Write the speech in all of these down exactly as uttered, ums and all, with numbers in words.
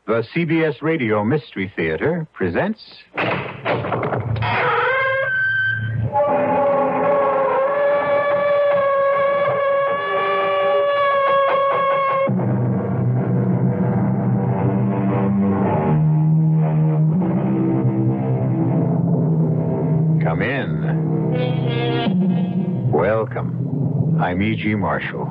The C B S Radio Mystery Theater presents... Come in. Welcome. I'm E G. Marshall.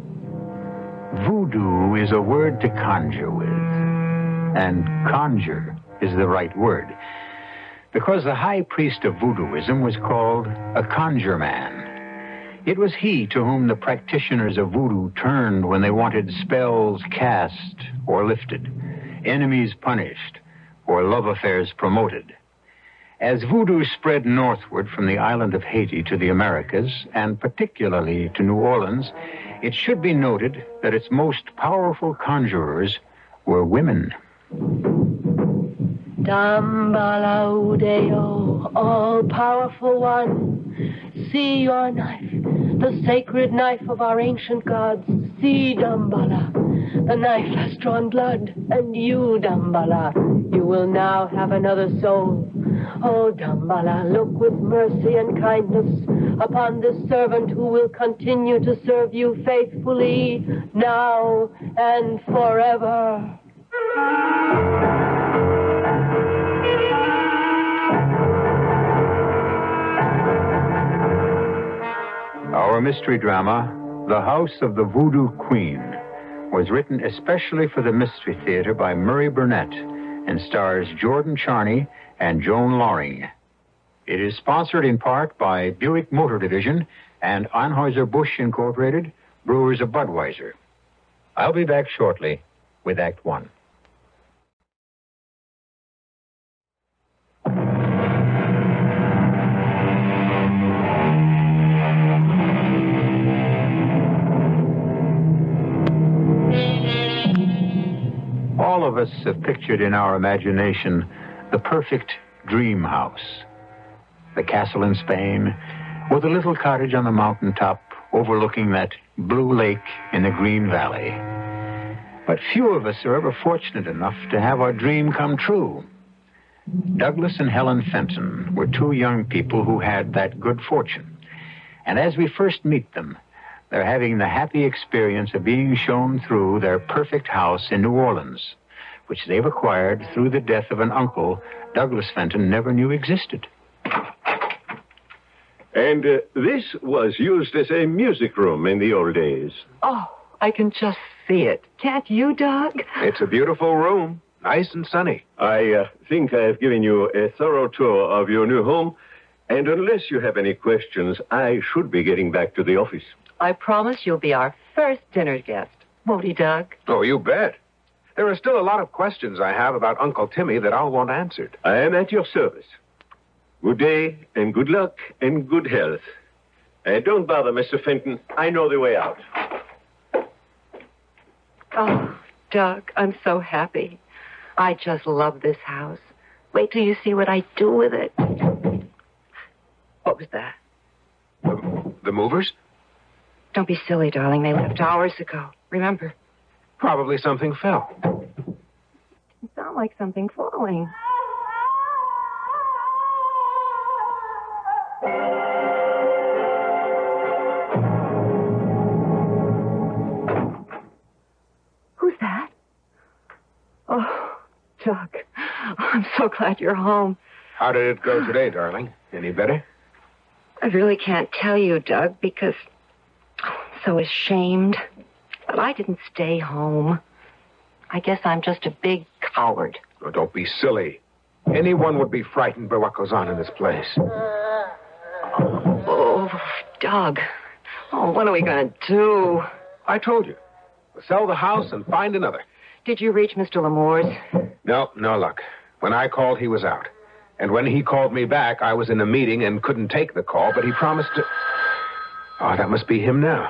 Voodoo is a word to conjure with. And conjure is the right word, because the high priest of voodooism was called a conjure man. It was he to whom the practitioners of voodoo turned when they wanted spells cast or lifted, enemies punished, or love affairs promoted. As voodoo spread northward from the island of Haiti to the Americas, and particularly to New Orleans, it should be noted that its most powerful conjurers were women. Dambala Udeo, all-powerful one, see your knife, the sacred knife of our ancient gods. See, Dambala, the knife has drawn blood, and you, Dambala, you will now have another soul. Oh, Dambala, look with mercy and kindness upon this servant who will continue to serve you faithfully, now and forever. Our mystery drama, The House of the Voodoo Queen, was written especially for the Mystery Theater by Murray Burnett and stars Jordan Charney and Joan Loring. It is sponsored in part by Buick Motor Division and Anheuser-Busch Incorporated, brewers of Budweiser. I'll be back shortly with Act One. All of us have pictured in our imagination the perfect dream house. The castle in Spain, or the little cottage on the mountaintop overlooking that blue lake in the Green Valley. But few of us are ever fortunate enough to have our dream come true. Douglas and Helen Fenton were two young people who had that good fortune. And as we first meet them, they're having the happy experience of being shown through their perfect house in New Orleans, which they've acquired through the death of an uncle Douglas Fenton never knew existed. And uh, this was used as a music room in the old days. Oh, I can just see it. Can't you, Doug? It's a beautiful room, nice and sunny. I uh, think I have given you a thorough tour of your new home, and unless you have any questions, I should be getting back to the office. I promise you'll be our first dinner guest. Won't he, Doug? Oh, you bet. There are still a lot of questions I have about Uncle Timmy that I'll want answered. I am at your service. Good day, and good luck, and good health. Uh, don't bother, Mister Fenton. I know the way out. Oh, Doug, I'm so happy. I just love this house. Wait till you see what I do with it. What was that? The, the movers? Don't be silly, darling. They left hours ago. Remember? Probably something fell. It sounded like something falling. Who's that? Oh, Doug. I'm so glad you're home. How did it go today, darling? Any better? I really can't tell you, Doug, because oh, I'm so ashamed. But I didn't stay home. I guess I'm just a big coward. Oh, don't be silly. Anyone would be frightened by what goes on in this place. Oh, Doug. Oh, what are we going to do? I told you. We'll sell the house and find another. Did you reach Mister Lamore's? No, no luck. When I called, he was out. And when he called me back, I was in a meeting and couldn't take the call, but he promised to... Oh, that must be him now.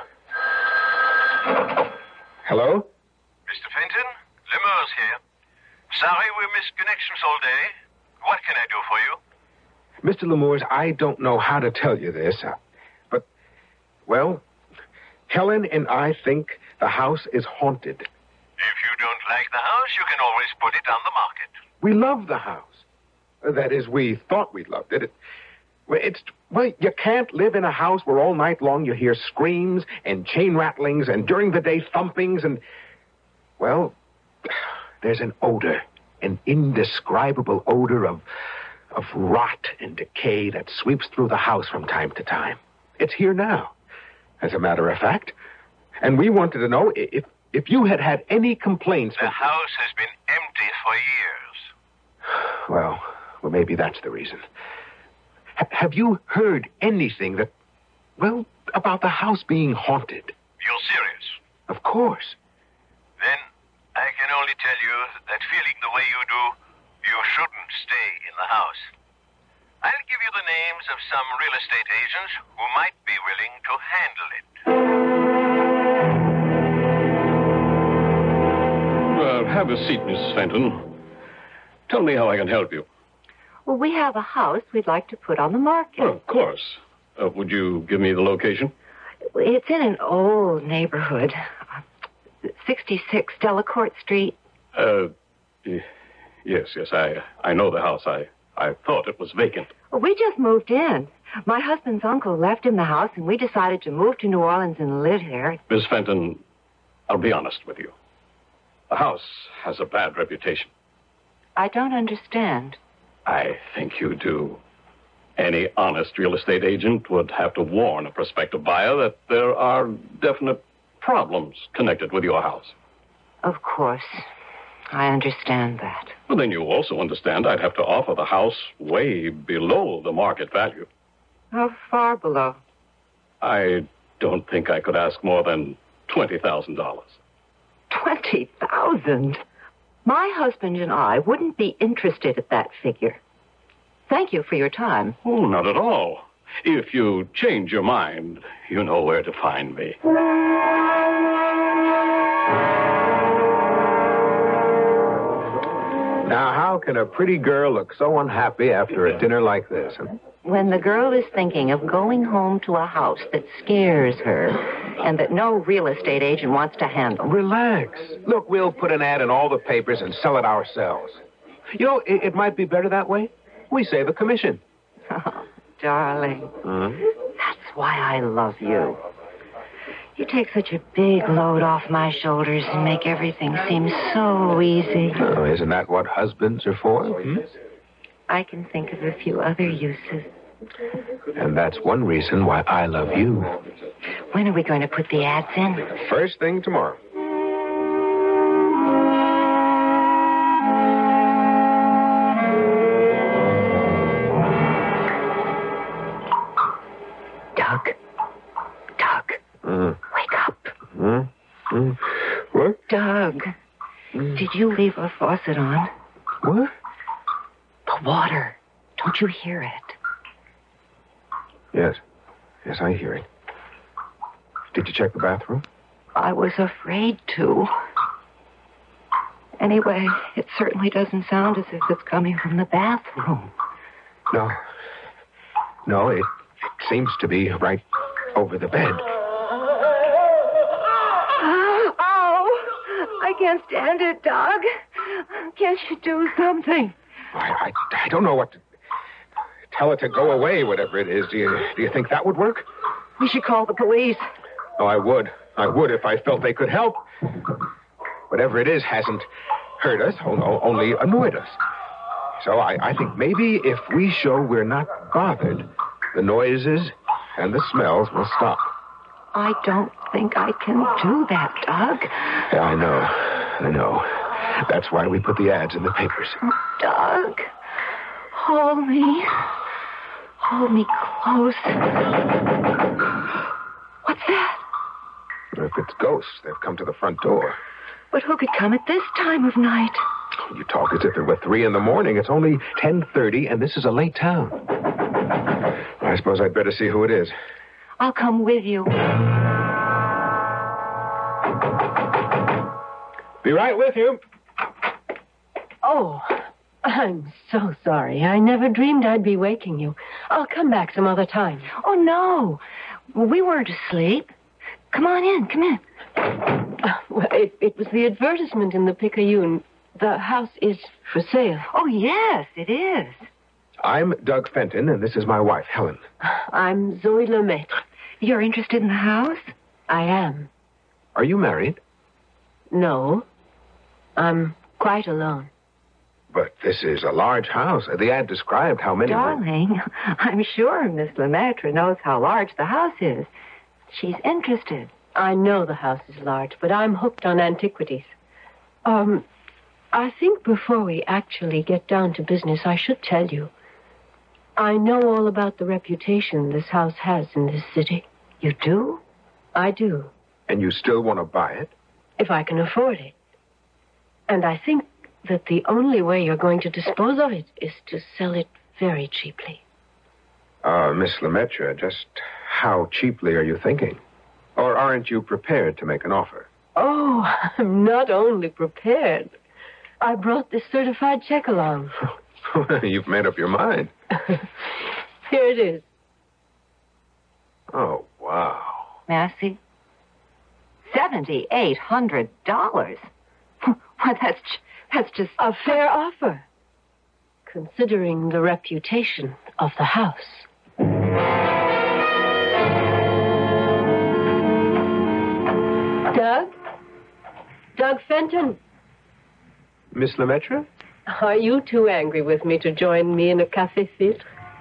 Hello? Mister Fenton, Lemurs here. Sorry we missed connections all day. What can I do for you? Mister Lemurs, I don't know how to tell you this, uh, but, well, Helen and I think the house is haunted. If you don't like the house, you can always put it on the market. We love the house. That is, we thought we loved it. it well, it's, well, you can't live in a house where all night long you hear screams and chain rattlings and during the day thumpings and, well, there's an odor, an indescribable odor of, of rot and decay that sweeps through the house from time to time. It's here now, as a matter of fact. And we wanted to know if, if you had had any complaints. The house has been empty for years. Well, well, maybe that's the reason. H- have you heard anything that, well, about the house being haunted? You're serious? Of course. Then I can only tell you that feeling the way you do, you shouldn't stay in the house. I'll give you the names of some real estate agents who might be willing to handle it. Well, have a seat, Missus Fenton. Tell me how I can help you. Well, we have a house we'd like to put on the market. Well, of course. Uh, would you give me the location? It's in an old neighborhood. sixty-six Delacourt Street. Uh, y- yes, yes, I I know the house. I, I thought it was vacant. Well, we just moved in. My husband's uncle left him the house, and we decided to move to New Orleans and live here. Miss Fenton, I'll be honest with you. The house has a bad reputation. I don't understand. I think you do. Any honest real estate agent would have to warn a prospective buyer that there are definite problems connected with your house. Of course. I understand that. Well, then you also understand I'd have to offer the house way below the market value. How far below? I don't think I could ask more than twenty thousand dollars. Twenty thousand? My husband and I wouldn't be interested at that figure. Thank you for your time. Oh, not at all. If you change your mind, you know where to find me. Now, how can a pretty girl look so unhappy after a dinner like this? Huh? When the girl is thinking of going home to a house that scares her and that no real estate agent wants to handle. Relax. Look, we'll put an ad in all the papers and sell it ourselves. You know, it, it might be better that way. We save a commission. Oh, darling. Mm-hmm. That's why I love you. You take such a big load off my shoulders and make everything seem so easy. Oh, isn't that what husbands are for? Hmm? I can think of a few other uses. And that's one reason why I love you. When are we going to put the ads in? First thing tomorrow. Doug. Doug. Mm. Wake up. Mm. Mm. What? Doug. Mm. Did you leave our faucet on? What? The water. Don't you hear it? Yes. Yes, I hear it. Did you check the bathroom? I was afraid to. Anyway, it certainly doesn't sound as if it's coming from the bathroom. No. No, it, it seems to be right over the bed. Oh, I can't stand it, Doug. Can't you do something? I, I, I don't know what to... Tell it to go away, whatever it is. Do you, do you think that would work? We should call the police. Oh, I would. I would if I felt they could help. Whatever it is hasn't hurt us, only annoyed us. So I, I think maybe if we show we're not bothered, the noises and the smells will stop. I don't think I can do that, Doug. Yeah, I know. I know. That's why we put the ads in the papers. Oh, Doug, hold me. Hold me close. What's that? If it's ghosts, they've come to the front door. But who could come at this time of night? You talk as if it were three in the morning. It's only ten thirty, and this is a late town. I suppose I'd better see who it is. I'll come with you. Be right with you. Oh, I'm so sorry. I never dreamed I'd be waking you. I'll come back some other time. Oh, no. We weren't asleep. Come on in. Come in. Uh, well, It, it was the advertisement in the Picayune. The house is for sale. Oh, yes, it is. I'm Doug Fenton, and this is my wife, Helen. I'm Zoe Lemaitre. You're interested in the house? I am. Are you married? No. I'm quite alone. But this is a large house. The ad described how many... Darling, I'm sure Miss Lemaitre knows how large the house is. She's interested. I know the house is large, but I'm hooked on antiquities. Um, I think before we actually get down to business, I should tell you. I know all about the reputation this house has in this city. You do? I do. And you still want to buy it? If I can afford it. And I think that the only way you're going to dispose of it is to sell it very cheaply. Uh, Miss Lemaitre, just how cheaply are you thinking? Or aren't you prepared to make an offer? Oh, I'm not only prepared. I brought this certified check along. You've made up your mind. Here it is. Oh, wow. May I see? seventy-eight hundred dollars. Why, that's, that's just... A fair offer, considering the reputation of the house. Doug? Doug Fenton? Miss Lemaitre? Are you too angry with me to join me in a café filtre?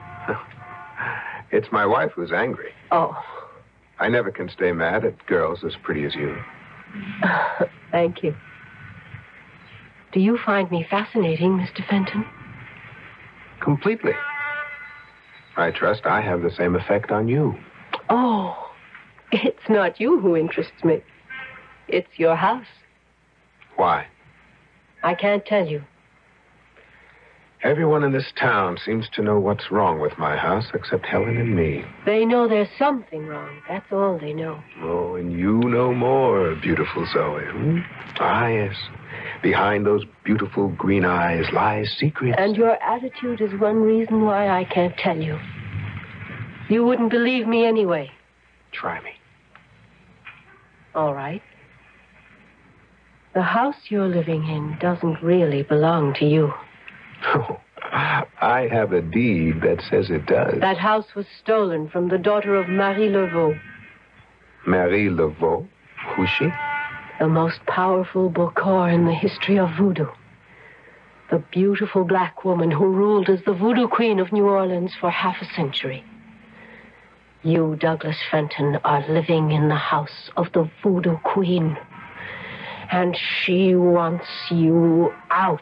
It's my wife who's angry. Oh. I never can stay mad at girls as pretty as you. Thank you. Do you find me fascinating, Mister Fenton? Completely. I trust I have the same effect on you. Oh, it's not you who interests me. It's your house. Why? I can't tell you. Everyone in this town seems to know what's wrong with my house except Helen and me. They know there's something wrong. That's all they know. Oh, and you know more, beautiful Zoe. Hmm? Ah, yes. Behind those beautiful green eyes lies secrets. And your attitude is one reason why I can't tell you. You wouldn't believe me anyway. Try me. All right. The house you're living in doesn't really belong to you. Oh, I have a deed that says it does. That house was stolen from the daughter of Marie Laveau. Marie Laveau? Who's she? The most powerful Bokor in the history of Voodoo. The beautiful black woman who ruled as the Voodoo Queen of New Orleans for half a century. You, Douglas Fenton, are living in the house of the Voodoo Queen. And she wants you out.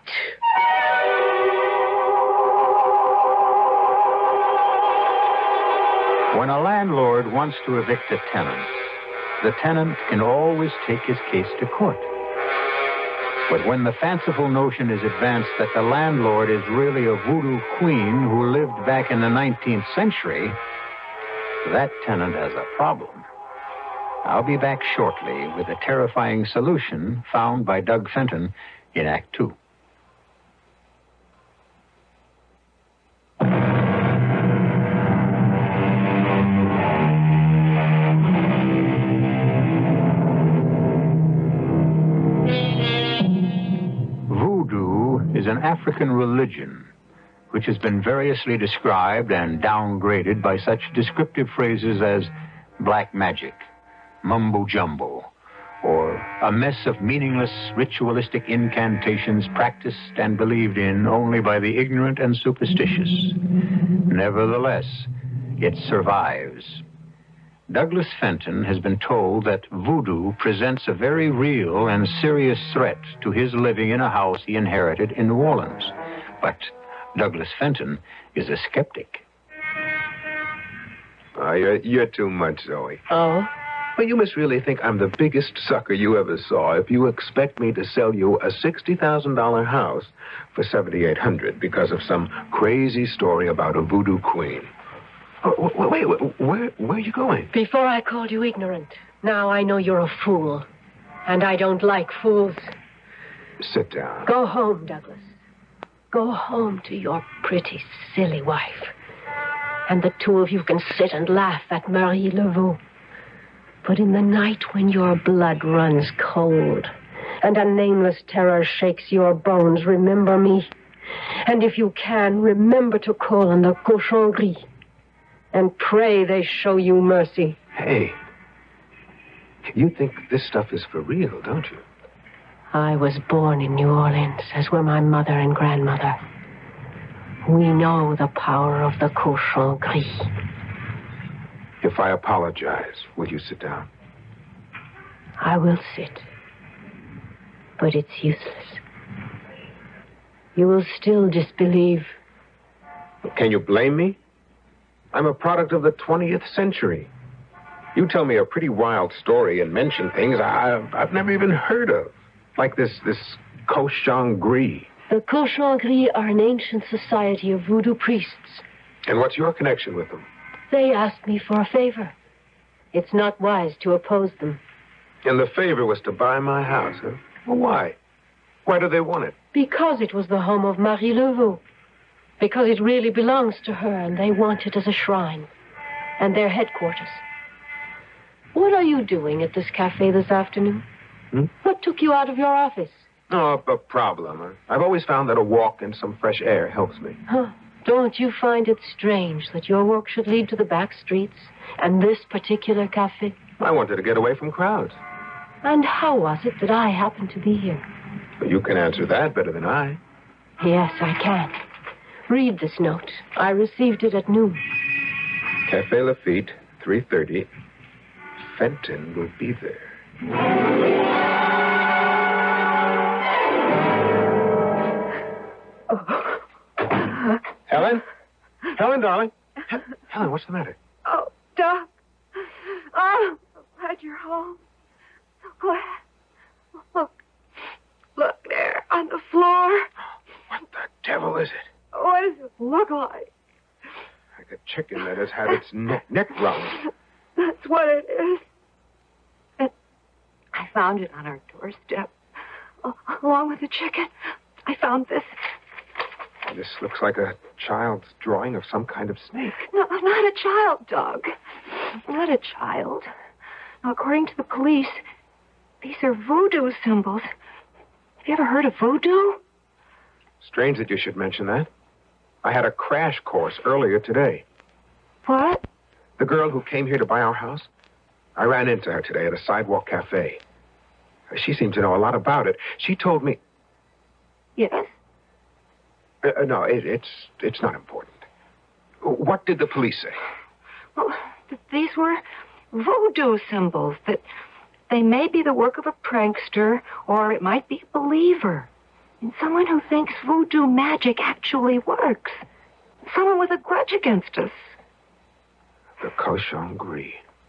When a landlord wants to evict a tenant, the tenant can always take his case to court. But when the fanciful notion is advanced that the landlord is really a voodoo queen who lived back in the nineteenth century, that tenant has a problem. I'll be back shortly with a terrifying solution found by Doug Fenton in Act Two. Is an African religion which has been variously described and downgraded by such descriptive phrases as black magic, mumbo-jumbo, or a mess of meaningless ritualistic incantations practiced and believed in only by the ignorant and superstitious. Nevertheless, it survives. Douglas Fenton has been told that voodoo presents a very real and serious threat to his living in a house he inherited in New Orleans. But Douglas Fenton is a skeptic. Oh, you're, you're too much, Zoe. Oh? Well, you must really think I'm the biggest sucker you ever saw if you expect me to sell you a sixty thousand dollars house for seventy-eight hundred dollars because of some crazy story about a voodoo queen. Oh, wait, wait, where, where are you going? Before I called you ignorant. Now I know you're a fool. And I don't like fools. Sit down. Go home, Douglas. Go home to your pretty, silly wife. And the two of you can sit and laugh at Marie Laveau. But in the night when your blood runs cold and a nameless terror shakes your bones, remember me. And if you can, remember to call on the cochon gris. And pray they show you mercy. Hey, you think this stuff is for real, don't you? I was born in New Orleans, as were my mother and grandmother. We know the power of the cochon gris. If I apologize, will you sit down? I will sit. But it's useless. You will still disbelieve. Can you blame me? I'm a product of the twentieth century. You tell me a pretty wild story and mention things I've, I've never even heard of. Like this, this cochon gris. The cochon gris are an ancient society of voodoo priests. And what's your connection with them? They asked me for a favor. It's not wise to oppose them. And the favor was to buy my house, huh? Well, why? Why do they want it? Because it was the home of Marie Laveau. Because it really belongs to her, and they want it as a shrine. And their headquarters. What are you doing at this cafe this afternoon? Hmm? What took you out of your office? Oh, a problem. I've always found that a walk and some fresh air helps me. Huh. Don't you find it strange that your work should lead to the back streets and this particular cafe? I wanted to get away from crowds. And how was it that I happened to be here? Well, you can answer that better than I. Yes, I can. Read this note. I received it at noon. Cafe Lafitte, three thirty. Fenton will be there. Oh. Helen? Helen, darling. He- Helen, what's the matter? Oh, Doc. Oh, so glad you're home. So glad. Look. Look there on the floor. What the devil is it? What does it look like? Like a chicken that has had its neck, neck wrung. That's what it is. And I found it on our doorstep. Oh, along with the chicken, I found this. This looks like a child's drawing of some kind of snake. No, not a child, Doug. Not a child. Now, according to the police, these are voodoo symbols. Have you ever heard of voodoo? Strange that you should mention that. I had a crash course earlier today. What? The girl who came here to buy our house, I ran into her today at a sidewalk cafe. She seemed to know a lot about it. She told me... Yes? Uh, no, it, it's it's not important. What did the police say? Well, th- these were voodoo symbols, that they may be the work of a prankster, or it might be a believer. And someone who thinks voodoo magic actually works. Someone with a grudge against us. The cochon gris.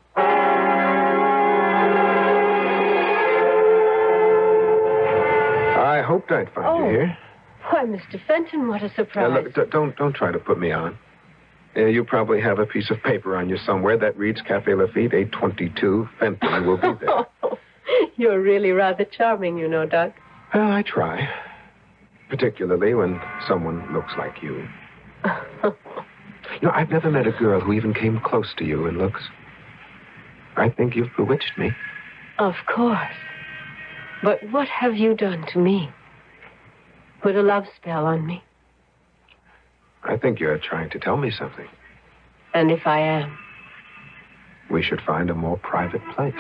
I hoped I'd find Oh. you here. Why, Mister Fenton, what a surprise. Uh, look, d- don't don't try to put me on. Uh, you probably have a piece of paper on you somewhere that reads Cafe Lafitte, eight twenty-two. Fenton will be there. You're really rather charming, you know, Doug. Well, I try. Particularly when someone looks like you. You know, I've never met a girl who even came close to you in looks. I think you've bewitched me. Of course. But what have you done to me? Put a love spell on me. I think you're trying to tell me something. And if I am? We should find a more private place.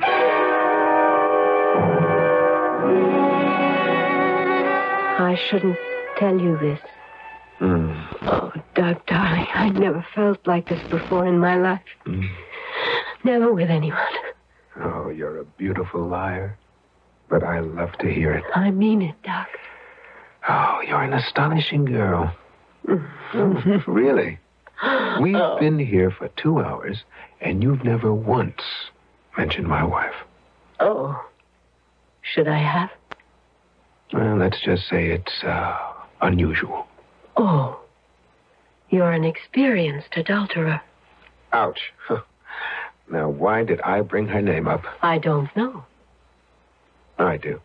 I shouldn't tell you this. Mm. Oh, Doug, darling, I never felt like this before in my life. Mm. Never with anyone. Oh, you're a beautiful liar. But I love to hear it. I mean it, Doug. Oh, you're an astonishing girl. Oh, really? We've Oh. been here for two hours, and you've never once mentioned my wife. Oh. Should I have? Well, let's just say it's uh, unusual. Oh. You're an experienced adulterer. Ouch. Now, why did I bring her name up? I don't know. I do.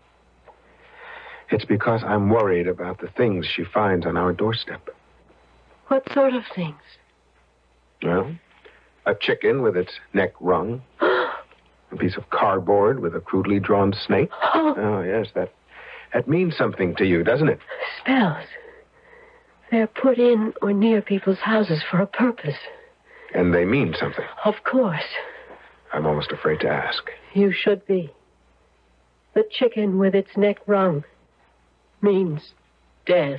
It's because I'm worried about the things she finds on our doorstep. What sort of things? Well, a chicken with its neck wrung. A piece of cardboard with a crudely drawn snake? Oh. Oh, yes, that, that means something to you, doesn't it? Spells. They're put in or near people's houses for a purpose. And they mean something. Of course. I'm almost afraid to ask. You should be. The chicken with its neck wrung means death.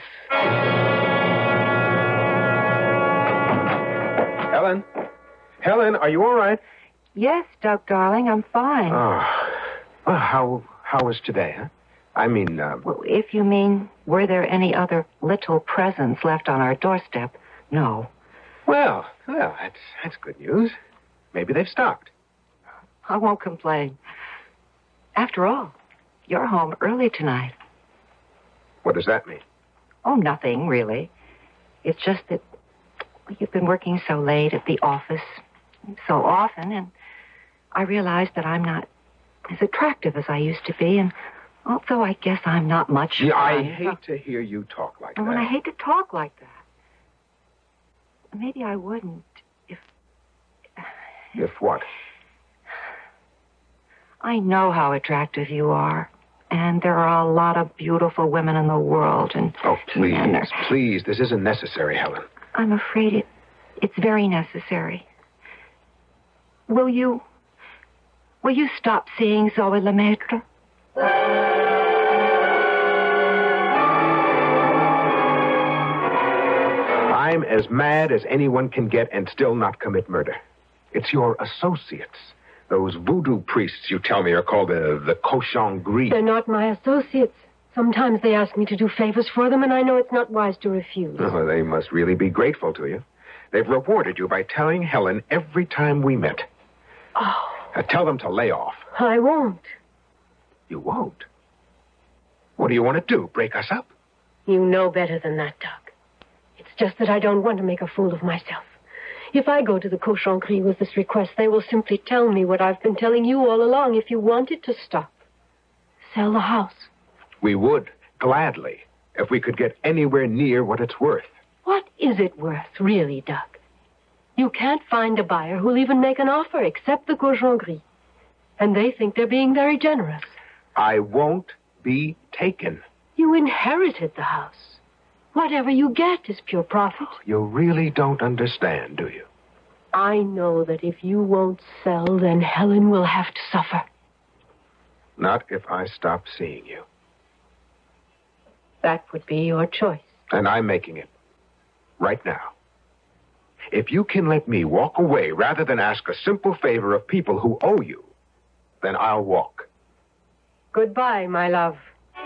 Helen? Helen, are you all right? Yes, Doug, darling, I'm fine. Oh. Well, how, how was today, huh? I mean, uh... Well, if you mean, were there any other little presents left on our doorstep? No. Well, well, that's, that's good news. Maybe they've stopped. I won't complain. After all, you're home early tonight. What does that mean? Oh, nothing, really. It's just that you've been working so late at the office so often, and I realized that I'm not as attractive as I used to be, and also I guess I'm not much Yeah, I fun. hate to hear you talk like Oh, that. and I hate to talk like that. Maybe I wouldn't if... If what? I know how attractive you are, and there are a lot of beautiful women in the world, and... Oh, please, men are- please, this isn't necessary, Helen. I'm afraid it, it's very necessary. Will you... Will you stop seeing Zoe Lemaitre? I'm as mad as anyone can get and still not commit murder. It's your associates. Those voodoo priests you tell me are called the, the cochon gris. They're not my associates. Sometimes they ask me to do favors for them, and I know it's not wise to refuse. Oh, they must really be grateful to you. They've rewarded you by telling Helen every time we met. Oh. Uh, tell them to lay off. I won't. You won't? What do you want to do, break us up? You know better than that, Doug. It's just that I don't want to make a fool of myself. If I go to the cochon gris with this request, they will simply tell me what I've been telling you all along. If you want it to stop, sell the house. We would, gladly, if we could get anywhere near what it's worth. What is it worth, really, Doug? You can't find a buyer who'll even make an offer except the cochon gris. And they think they're being very generous. I won't be taken. You inherited the house. Whatever you get is pure profit. You really don't understand, do you? I know that if you won't sell, then Helen will have to suffer. Not if I stop seeing you. That would be your choice. And I'm making it. Right now. If you can let me walk away rather than ask a simple favor of people who owe you, then I'll walk. Goodbye, my love.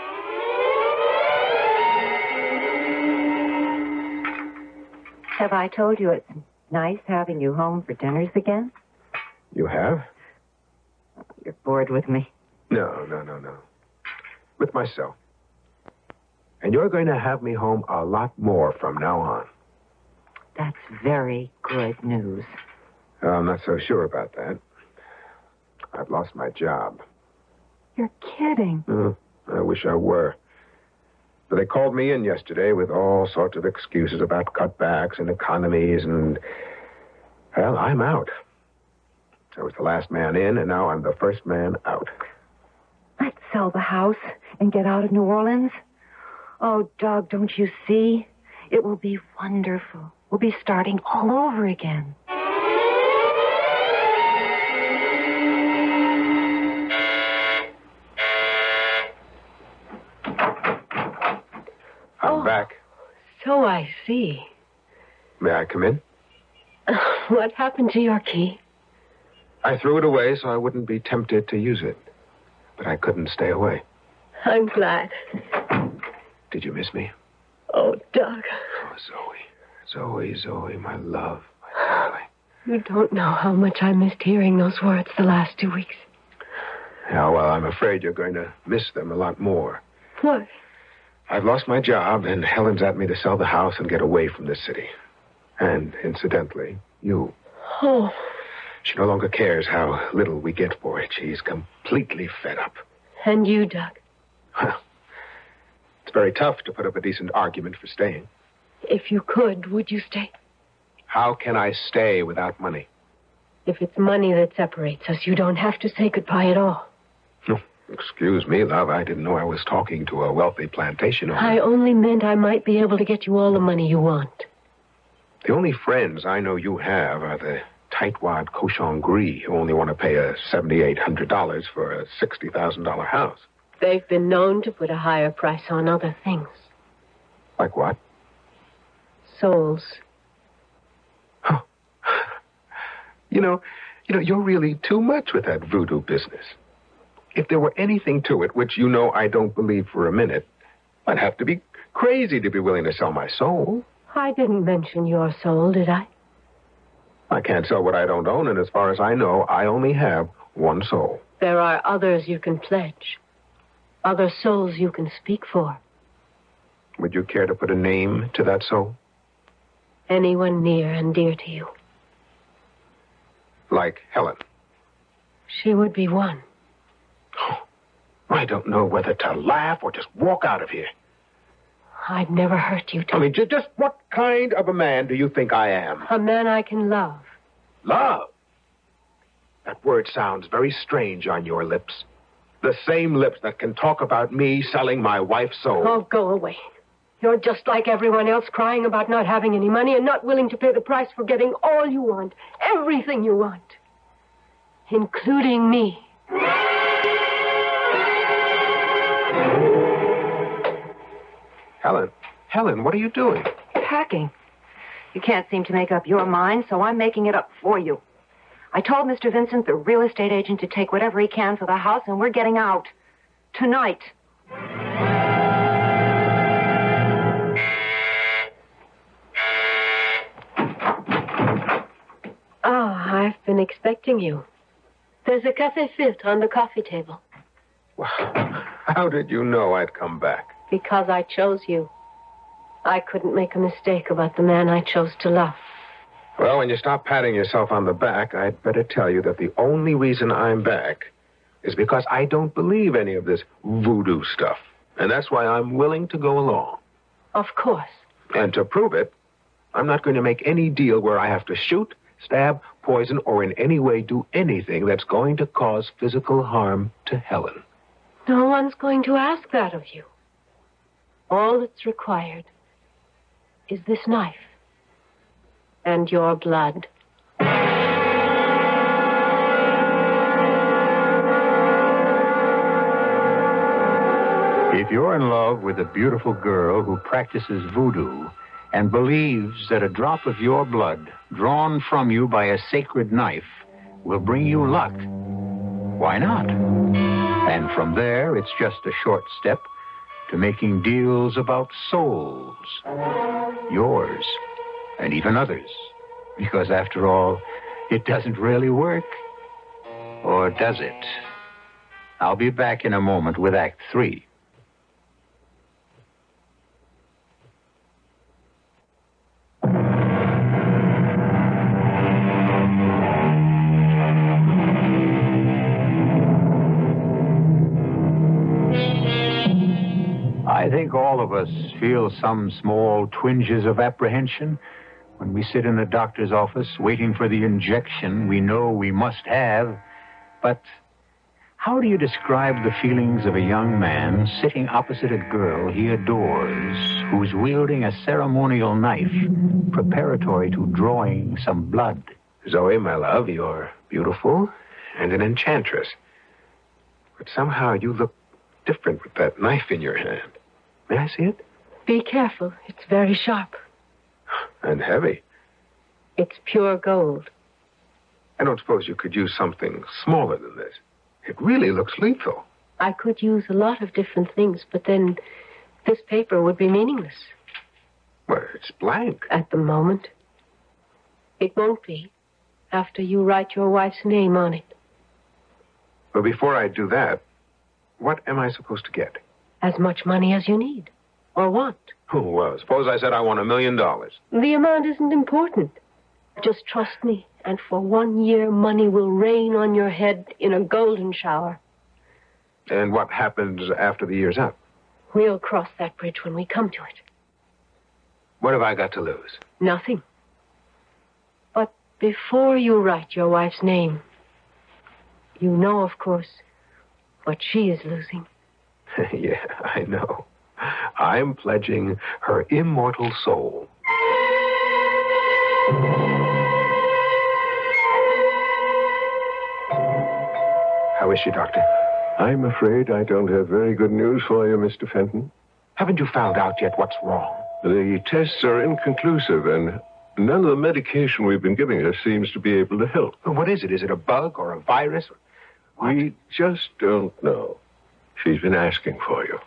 Have I told you it's nice having you home for dinners again? You have? You're bored with me. No, no, no, no. With myself. And you're going to have me home a lot more from now on. That's very good news. I'm not so sure about that. I've lost my job. You're kidding. Uh, I wish I were. But they called me in yesterday with all sorts of excuses about cutbacks and economies and... Well, I'm out. I was the last man in, and now I'm the first man out. Let's sell the house and get out of New Orleans. Oh, Doug, don't you see? It will be wonderful. We'll be starting all over again. I'm back. So I see. May I come in? What happened to your key? I threw it away so I wouldn't be tempted to use it. But I couldn't stay away. I'm glad. Did you miss me? Oh, Doug. Oh, Zoe. Zoe, Zoe, my love, my darling. You don't know how much I missed hearing those words the last two weeks. Yeah, well, I'm afraid you're going to miss them a lot more. What? I've lost my job, and Helen's at me to sell the house and get away from this city. And, incidentally, you. Oh. She no longer cares how little we get for it. She's completely fed up. And you, Doug? Well, it's very tough to put up a decent argument for staying. If you could, would you stay? How can I stay without money? If it's money that separates us, you don't have to say goodbye at all. Oh, excuse me, love. I didn't know I was talking to a wealthy plantation owner. I only meant I might be able to get you all the money you want. The only friends I know you have are the tightwad cochon gris who only want to pay a seven thousand eight hundred dollars for a sixty thousand dollars house. They've been known to put a higher price on other things. Like what? Souls. Oh. You know, you know, you're really too much with that voodoo business. If there were anything to it, which you know I don't believe for a minute, I'd have to be crazy to be willing to sell my soul. I didn't mention your soul, did I? I can't sell what I don't own, and as far as I know, I only have one soul. There are others you can pledge. Other souls you can speak for. Would you care to put a name to that soul? Anyone near and dear to you. Like Helen. She would be one. Oh, I don't know whether to laugh or just walk out of here. I'd never hurt you, Tom. I mean, just, just what kind of a man do you think I am? A man I can love. Love? That word sounds very strange on your lips. The same lips that can talk about me selling my wife's soul. Oh, go away. You're just like everyone else, crying about not having any money and not willing to pay the price for getting all you want, everything you want, including me. Helen, Helen, what are you doing? Packing. You can't seem to make up your mind, so I'm making it up for you. I told Mister Vincent, the real estate agent, to take whatever he can for the house, and we're getting out. Tonight. Ah, I've been expecting you. There's a café filtre on the coffee table. Well, how did you know I'd come back? Because I chose you. I couldn't make a mistake about the man I chose to love. Well, when you stop patting yourself on the back, I'd better tell you that the only reason I'm back is because I don't believe any of this voodoo stuff. And that's why I'm willing to go along. Of course. And to prove it, I'm not going to make any deal where I have to shoot, stab, poison, or in any way do anything that's going to cause physical harm to Helen. No one's going to ask that of you. All that's required is this knife and your blood. If you're in love with a beautiful girl who practices voodoo and believes that a drop of your blood, drawn from you by a sacred knife, will bring you luck, why not? And from there, it's just a short step to making deals about souls. Yours, and even others. Because after all, it doesn't really work. Or does it? I'll be back in a moment with Act Three. I think all of us feel some small twinges of apprehension when we sit in the doctor's office waiting for the injection we know we must have. But how do you describe the feelings of a young man sitting opposite a girl he adores, who's wielding a ceremonial knife preparatory to drawing some blood? Zoe, my love, you're beautiful and an enchantress. But somehow you look different with that knife in your hand. May I see it? Be careful. It's very sharp. And heavy. It's pure gold. I don't suppose you could use something smaller than this. It really looks lethal. I could use a lot of different things, but then this paper would be meaningless. Well, it's blank. At the moment. It won't be after you write your wife's name on it. But before I do that, what am I supposed to get? As much money as you need or want. Oh, well, suppose I said I want a million dollars. The amount isn't important. Just trust me, and for one year, money will rain on your head in a golden shower. And what happens after the year's up? We'll cross that bridge when we come to it. What have I got to lose? Nothing. But Before you write your wife's name, you know, of course, what she is losing. Yeah, I know. I'm pledging her immortal soul. How is she, Doctor? I'm afraid I don't have very good news for you, Mister Fenton. Haven't you found out yet what's wrong? The tests are inconclusive, and none of the medication we've been giving her seems to be able to help. What is it? Is it a bug or a virus? What? We just don't know. She's been asking for you.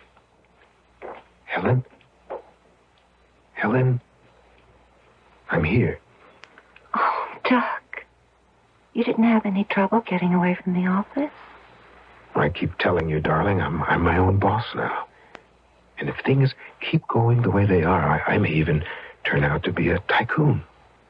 Helen? Helen? I'm here. Oh, Doug. You didn't have any trouble getting away from the office? I keep telling you, darling, I'm, I'm my own boss now. And if things keep going the way they are, I, I may even turn out to be a tycoon.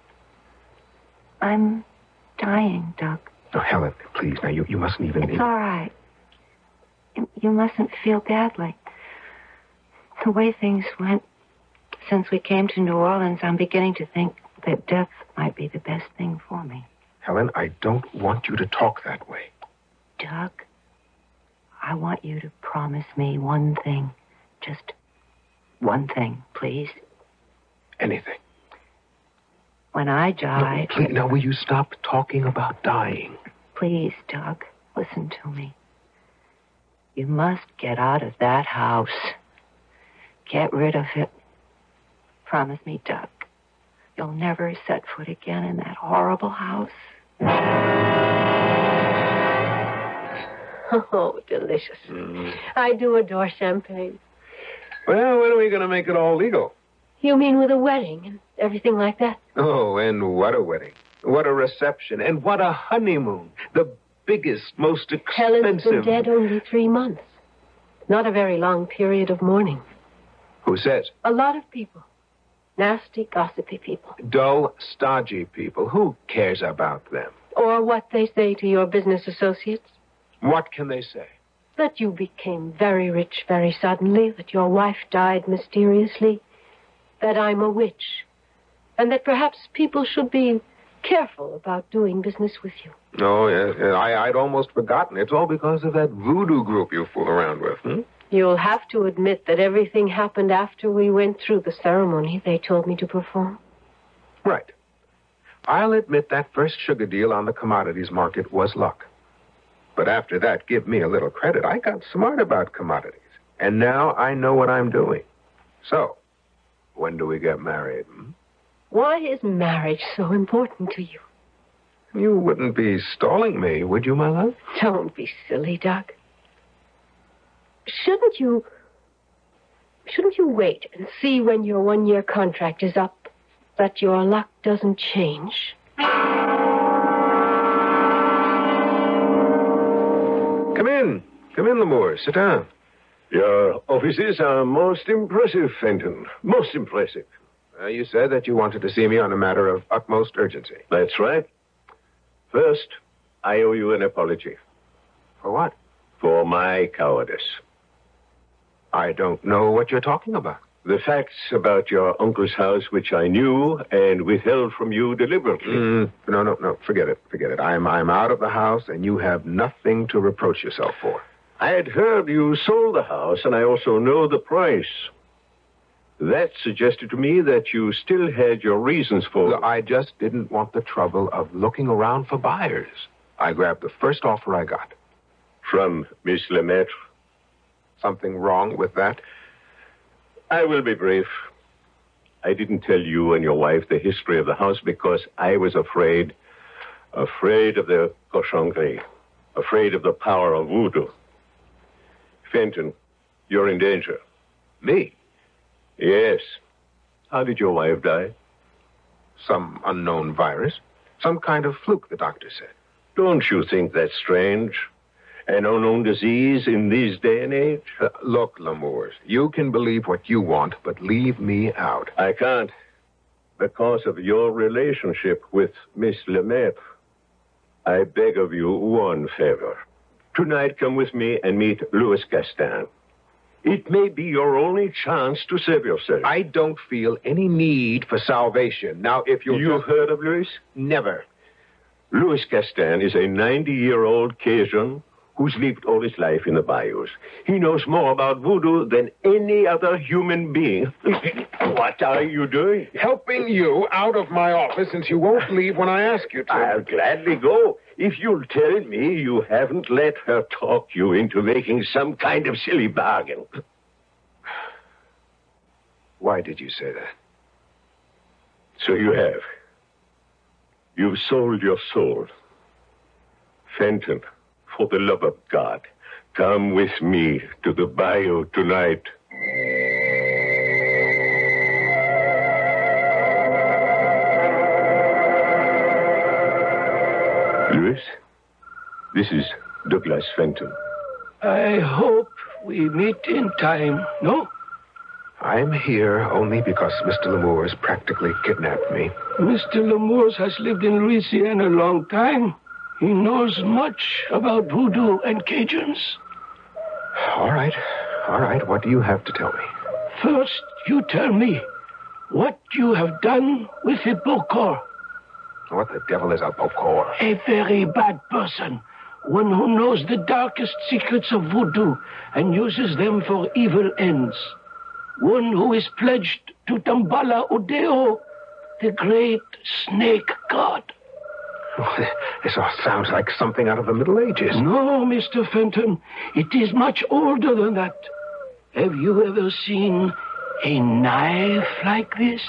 I'm dying, Doug. Oh, Helen, please, now, you, you mustn't even... It's all right. You, you mustn't feel badly. The way things went since we came to New Orleans, I'm beginning to think that death might be the best thing for me. Helen, I don't want you to talk that way. Doug, I want you to promise me one thing. Just one thing, please. Anything. When I die... No, please, now, will you stop talking about dying? Please, Doug, listen to me. You must get out of that house. Get rid of it. Promise me, Doug. You'll never set foot again in that horrible house. Oh, delicious. Mm. I do adore champagne. Well, when are we going to make it all legal? You mean with a wedding and everything like that? Oh, and what a wedding. What a reception. And what a honeymoon. The biggest, most expensive... Helen's been dead only three months. Not a very long period of mourning. Who says? A lot of people. Nasty, gossipy people. Dull, stodgy people. Who cares about them? Or what they say to your business associates. What can they say? That you became very rich very suddenly, that your wife died mysteriously, that I'm a witch, and that perhaps people should be careful about doing business with you. Oh, yes. yes. I, I'd almost forgotten. It's all because of that voodoo group you fool around with, hmm? You'll have to admit that everything happened after we went through the ceremony they told me to perform. Right. I'll admit that first sugar deal on the commodities market was luck. But after that, give me a little credit. I got smart about commodities. And now I know what I'm doing. So, when do we get married? Hmm? Why is marriage so important to you? You wouldn't be stalling me, would you, my love? Don't be silly, Doug. Shouldn't you... Shouldn't you wait and see when your one-year contract is up that your luck doesn't change? Come in. Come in, Lamour. Sit down. Your offices are most impressive, Fenton. Most impressive. Uh, you said that you wanted to see me on a matter of utmost urgency. That's right. First, I owe you an apology. For what? For my cowardice. I don't know what you're talking about. The facts about your uncle's house, which I knew and withheld from you deliberately. Mm, no, no, no. Forget it. Forget it. I'm, I'm out of the house, and you have nothing to reproach yourself for. I had heard you sold the house, and I also know the price. That suggested to me that you still had your reasons for... Look, I just didn't want the trouble of looking around for buyers. I grabbed the first offer I got. From Miss Lemaitre? Something wrong with that? I will be brief. I didn't tell you and your wife the history of the house because I was afraid, afraid of the cochonnerie, afraid of the power of voodoo. Fenton, you're in danger. Me? Yes. How did your wife die? Some unknown virus. Some kind of fluke, the doctor said. Don't you think that's strange? An unknown disease in this day and age? Uh, look, Lamour, you can believe what you want, but leave me out. I can't. Because of your relationship with Miss Lemaitre. I beg of you one favor. Tonight, come with me and meet Louis Gaston. It may be your only chance to save yourself. I don't feel any need for salvation. Now, if you'll You've just... heard of Louis? Never. Louis Castan is a ninety-year-old Cajun who's lived all his life in the bayous. He knows more about voodoo than any other human being. What are you doing? Helping you out of my office since you won't leave when I ask you to. I'll gladly go if you'll tell me you haven't let her talk you into making some kind of silly bargain. Why did you say that? So you have. You've sold your soul. Fenton, for the love of God, come with me to the bayou tonight. Louis, this is Douglas Fenton. I hope we meet in time, no? I'm here only because Mister Lemoore's practically kidnapped me. Mister Lemoore's has lived in Louisiana a long time. He knows much about voodoo and Cajuns. All right, all right. What do you have to tell me? First, you tell me what you have done with the Bokor. What the devil is a Bokor? A very bad person. One who knows the darkest secrets of voodoo and uses them for evil ends. One who is pledged to Dambala Udeo, the great snake god. This all sounds like something out of the Middle Ages. No, Mister Fenton. It is much older than that. Have you ever seen a knife like this?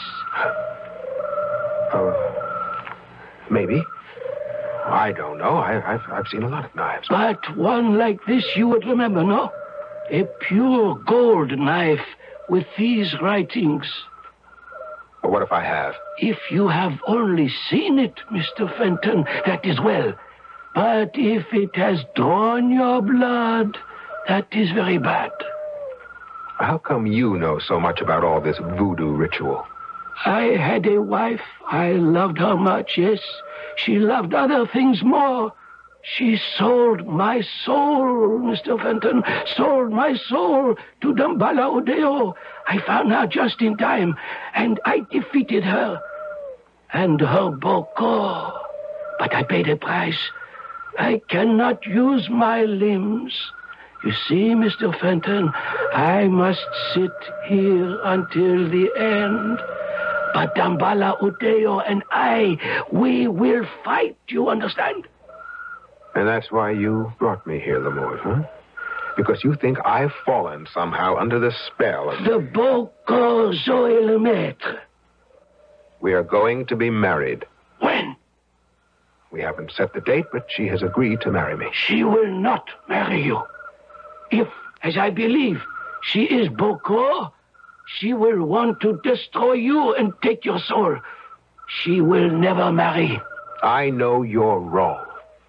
Oh, maybe. I don't know. I, I've, I've seen a lot of knives. But one like this you would remember, no? A pure gold knife with these writings. Well, what if I have? If you have only seen it, Mister Fenton, that is well. But if it has drawn your blood, that is very bad. How come you know so much about all this voodoo ritual? I had a wife. I loved her much, yes. She loved other things more. She sold my soul, Mister Fenton, sold my soul to Dambala Udeo. I found her just in time, and I defeated her. And her Bokor. But I paid a price. I cannot use my limbs. You see, Mister Fenton, I must sit here until the end. But Dambala Udeo and I, we will fight, you understand? And that's why you brought me here, Lemoore, huh? Because you think I've fallen somehow under the spell of... The Bokor Zoe le Maître. We are going to be married. When? We haven't set the date, but she has agreed to marry me. She will not marry you. If, as I believe, she is Bokor, she will want to destroy you and take your soul. She will never marry. I know you're wrong.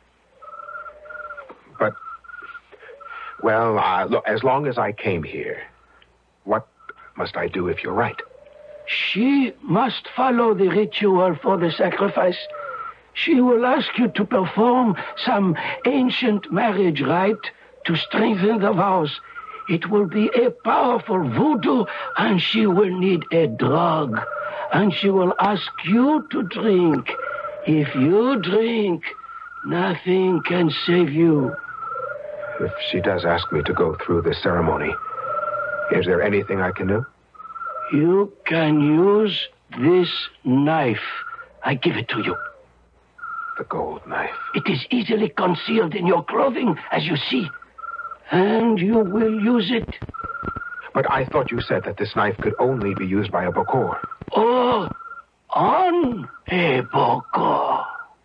But, well, uh, look, as long as I came here, what must I do if you're right? She must follow the ritual for the sacrifice. She will ask you to perform some ancient marriage rite to strengthen the vows. It will be a powerful voodoo, and she will need a drug. And she will ask you to drink. If you drink, nothing can save you. If she does ask me to go through the ceremony, is there anything I can do? You can use this knife. I give it to you. The gold knife. It is easily concealed in your clothing, as you see. And you will use it. But I thought you said that this knife could only be used by a Bokor. Oh, on a Bokor.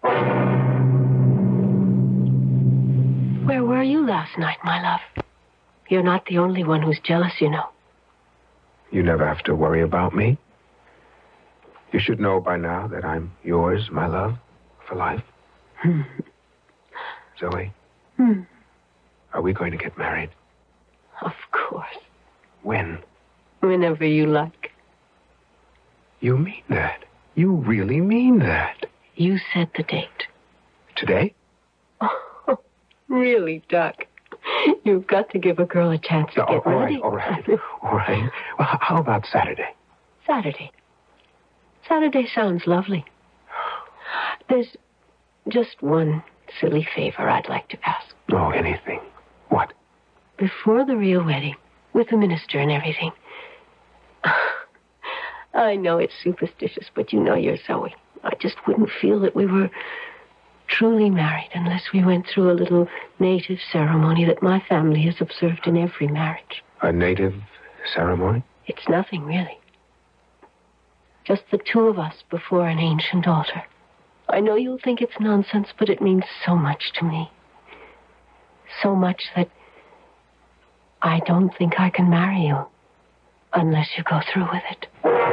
Where were you last night, my love? You're not the only one who's jealous, you know. You never have to worry about me. You should know by now that I'm yours, my love, for life. Zoe, Hmm. are we going to get married? Of course. When? Whenever you like. You mean that? You really mean that? You set the date. Today? Oh, really, Duck? You've got to give a girl a chance to Oh, get all ready. right, all right, all right. Well, h- how about Saturday? Saturday. Saturday sounds lovely. There's just one silly favor I'd like to ask. Oh, anything. What? Before the real wedding, with the minister and everything. I know it's superstitious, but you know you're Zoe. I just wouldn't feel that we were truly married unless we went through a little native ceremony that my family has observed in every marriage. A native ceremony? It's nothing, really. Just the two of us before an ancient altar. I know you'll think it's nonsense, but it means so much to me. So much that I don't think I can marry you unless you go through with it.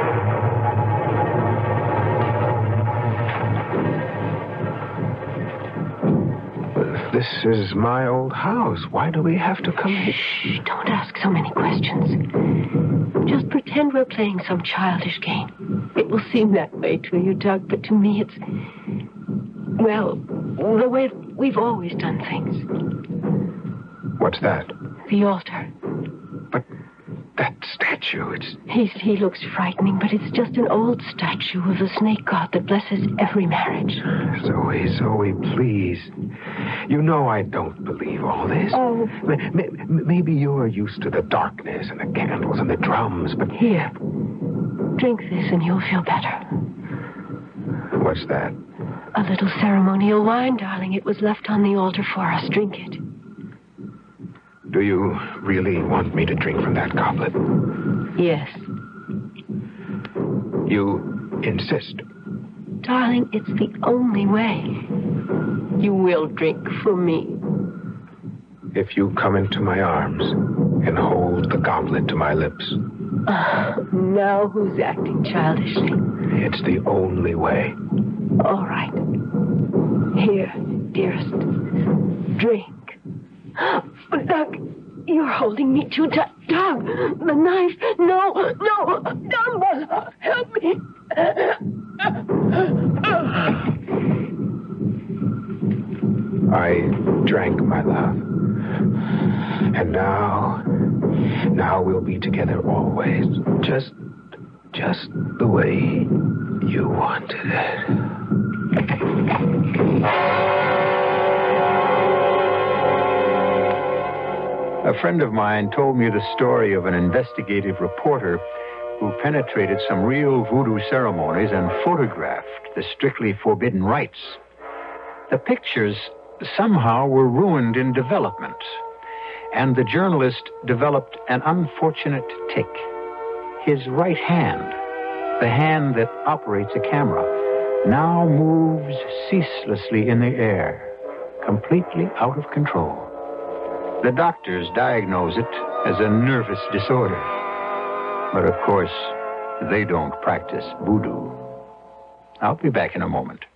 This is my old house. Why do we have to come here? Shh, don't ask so many questions. Just pretend we're playing some childish game. It will seem that way to you, Doug, but to me it's, well, the way we've always done things. What's that? The altar. But that statue, it's... He's, he looks frightening, but it's just an old statue of the snake god that blesses every marriage. Zoe, Zoe, please. You know I don't believe all this. Oh. M- m- maybe you're used to the darkness and the candles and the drums, but... Here, drink this and you'll feel better. What's that? A little ceremonial wine, darling. It was left on the altar for us. Drink it. Do you really want me to drink from that goblet? Yes. You insist? Darling, it's the only way. You will drink from me. If you come into my arms and hold the goblet to my lips. Uh, now who's acting childishly? It's the only way. All right. Here, dearest. Drink. Doug, you're holding me too tight. Doug, the knife. No, no. Dumbo, help me. I drank, my love. And now, now we'll be together always. Just, just the way you wanted it. A friend of mine told me the story of an investigative reporter who penetrated some real voodoo ceremonies and photographed the strictly forbidden rites. The pictures somehow were ruined in development, and the journalist developed an unfortunate tic. His right hand, the hand that operates a camera, now moves ceaselessly in the air, completely out of control. The doctors diagnose it as a nervous disorder. But of course, they don't practice voodoo. I'll be back in a moment.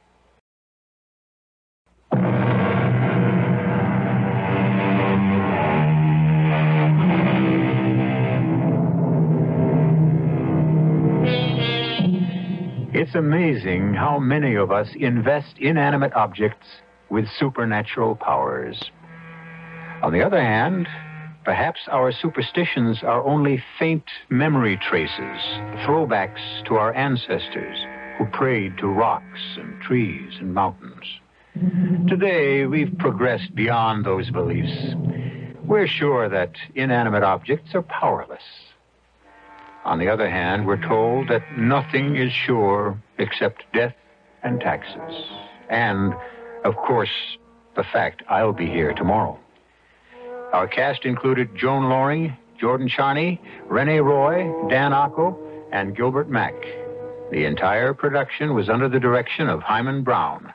It's amazing how many of us invest inanimate objects with supernatural powers. On the other hand, perhaps our superstitions are only faint memory traces, throwbacks to our ancestors who prayed to rocks and trees and mountains. Today, we've progressed beyond those beliefs. We're sure that inanimate objects are powerless. On the other hand, we're told that nothing is sure except death and taxes. And, of course, the fact I'll be here tomorrow. Our cast included Joan Loring, Jordan Charney, Renee Roy, Dan Ocko, and Gilbert Mack. The entire production was under the direction of Hyman Brown.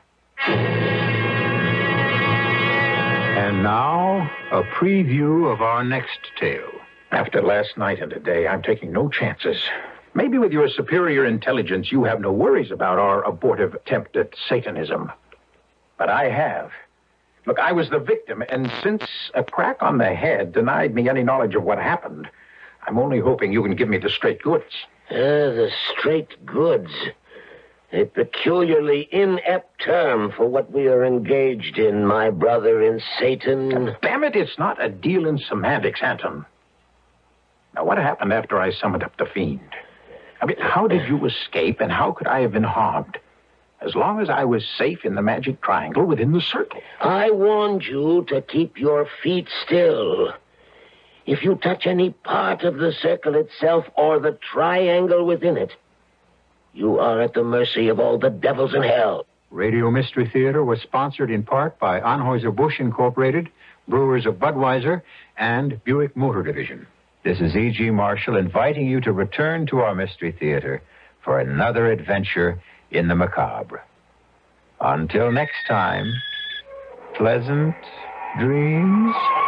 And now, a preview of our next tale. After last night and today, I'm taking no chances. Maybe with your superior intelligence, you have no worries about our abortive attempt at Satanism. But I have. Look, I was the victim, and since a crack on the head denied me any knowledge of what happened, I'm only hoping you can give me the straight goods. Uh, the straight goods. A peculiarly inept term for what we are engaged in, my brother in Satan. Damn it, it's not a deal in semantics, Anton. Now, what happened after I summoned up the fiend? I mean, how did you escape, and how could I have been harmed? As long as I was safe in the magic triangle within the circle. I warned you to keep your feet still. If you touch any part of the circle itself or the triangle within it, you are at the mercy of all the devils in hell. Radio Mystery Theater was sponsored in part by Anheuser-Busch Incorporated, Brewers of Budweiser, and Buick Motor Division. This is E G. Marshall inviting you to return to our Mystery Theater for another adventure in the macabre. Until next time, pleasant dreams.